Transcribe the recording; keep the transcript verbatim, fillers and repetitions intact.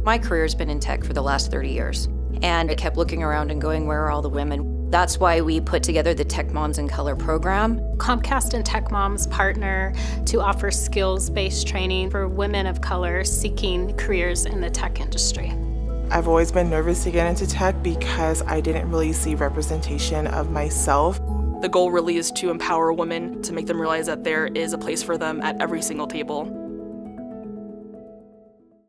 My career's been in tech for the last thirty years, and I kept looking around and going, where are all the women? That's why we put together the Tech Moms in Color program. Comcast and Tech Moms partner to offer skills-based training for women of color seeking careers in the tech industry. I've always been nervous to get into tech because I didn't really see representation of myself. The goal really is to empower women, to make them realize that there is a place for them at every single table.